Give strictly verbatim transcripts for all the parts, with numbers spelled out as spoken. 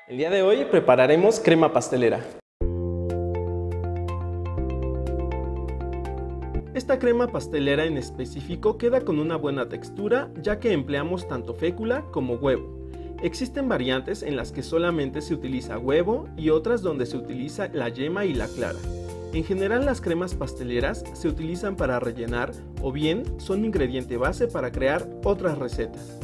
El día de hoy prepararemos crema pastelera. Esta crema pastelera en específico queda con una buena textura ya que empleamos tanto fécula como huevo. Existen variantes en las que solamente se utiliza huevo y otras donde se utiliza la yema y la clara. En general las cremas pasteleras se utilizan para rellenar o bien son ingrediente base para crear otras recetas.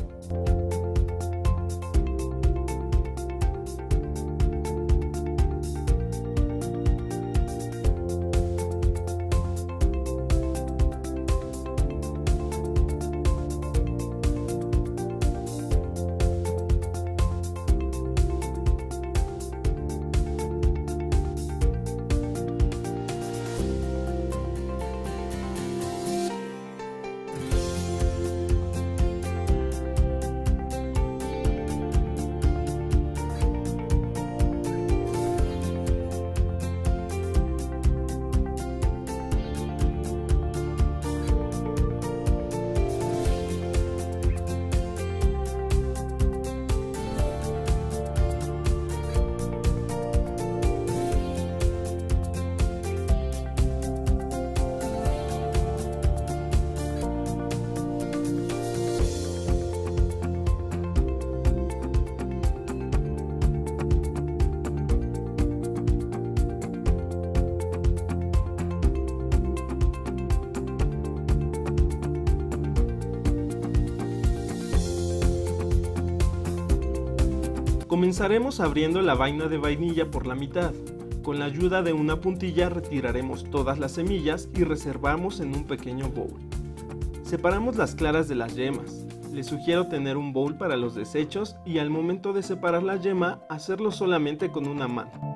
Comenzaremos abriendo la vaina de vainilla por la mitad. Con la ayuda de una puntilla retiraremos todas las semillas y reservamos en un pequeño bowl. Separamos las claras de las yemas. Les sugiero tener un bowl para los desechos y al momento de separar la yema, hacerlo solamente con una mano.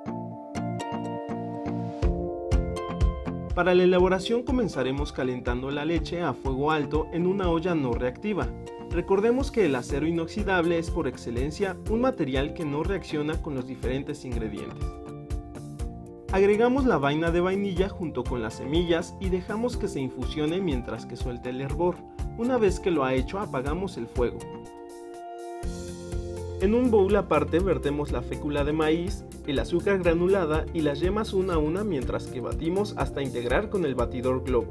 Para la elaboración comenzaremos calentando la leche a fuego alto en una olla no reactiva. Recordemos que el acero inoxidable es por excelencia un material que no reacciona con los diferentes ingredientes. Agregamos la vaina de vainilla junto con las semillas y dejamos que se infusione mientras que suelte el hervor. Una vez que lo ha hecho, apagamos el fuego. En un bowl aparte vertemos la fécula de maíz, el azúcar granulada y las yemas una a una mientras que batimos hasta integrar con el batidor globo.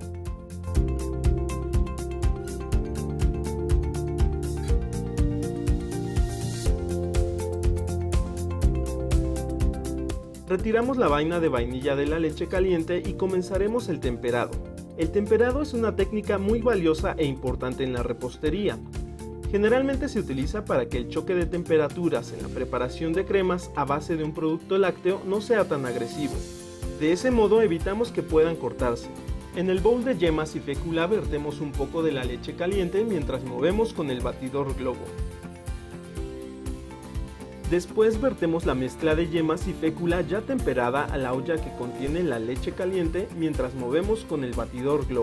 Retiramos la vaina de vainilla de la leche caliente y comenzaremos el temperado. El temperado es una técnica muy valiosa e importante en la repostería. Generalmente se utiliza para que el choque de temperaturas en la preparación de cremas a base de un producto lácteo no sea tan agresivo. De ese modo evitamos que puedan cortarse. En el bowl de yemas y fécula vertemos un poco de la leche caliente mientras movemos con el batidor globo. Después vertemos la mezcla de yemas y fécula ya temperada a la olla que contiene la leche caliente mientras movemos con el batidor globo.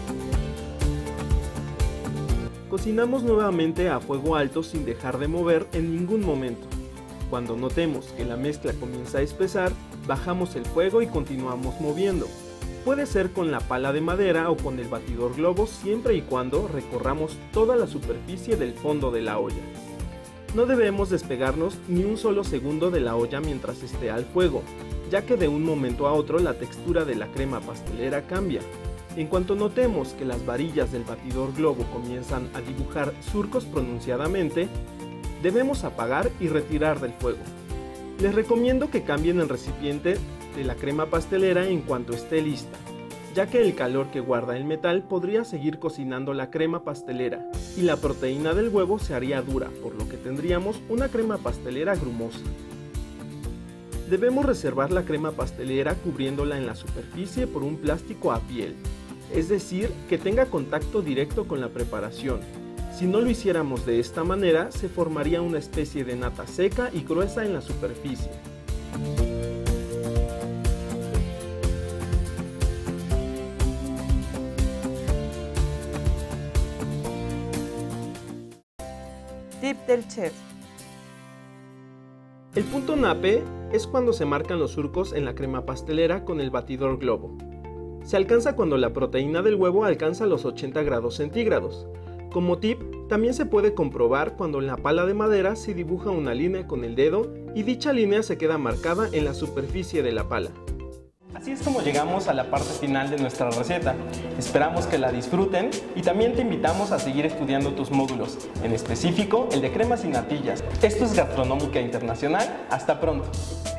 Cocinamos nuevamente a fuego alto sin dejar de mover en ningún momento. Cuando notemos que la mezcla comienza a espesar, bajamos el fuego y continuamos moviendo. Puede ser con la pala de madera o con el batidor globo siempre y cuando recorramos toda la superficie del fondo de la olla. No debemos despegarnos ni un solo segundo de la olla mientras esté al fuego, ya que de un momento a otro la textura de la crema pastelera cambia. En cuanto notemos que las varillas del batidor globo comienzan a dibujar surcos pronunciadamente, debemos apagar y retirar del fuego. Les recomiendo que cambien el recipiente de la crema pastelera en cuanto esté lista, ya que el calor que guarda el metal podría seguir cocinando la crema pastelera y la proteína del huevo se haría dura, por lo que tendríamos una crema pastelera grumosa. Debemos reservar la crema pastelera cubriéndola en la superficie por un plástico a piel, es decir, que tenga contacto directo con la preparación. Si no lo hiciéramos de esta manera, se formaría una especie de nata seca y gruesa en la superficie. Tip del chef. El punto nape es cuando se marcan los surcos en la crema pastelera con el batidor globo. Se alcanza cuando la proteína del huevo alcanza los ochenta grados centígrados. Como tip, también se puede comprobar cuando en la pala de madera se dibuja una línea con el dedo y dicha línea se queda marcada en la superficie de la pala. Así es como llegamos a la parte final de nuestra receta. Esperamos que la disfruten y también te invitamos a seguir estudiando tus módulos, en específico el de cremas y natillas. Esto es Gastronómica Internacional. Hasta pronto.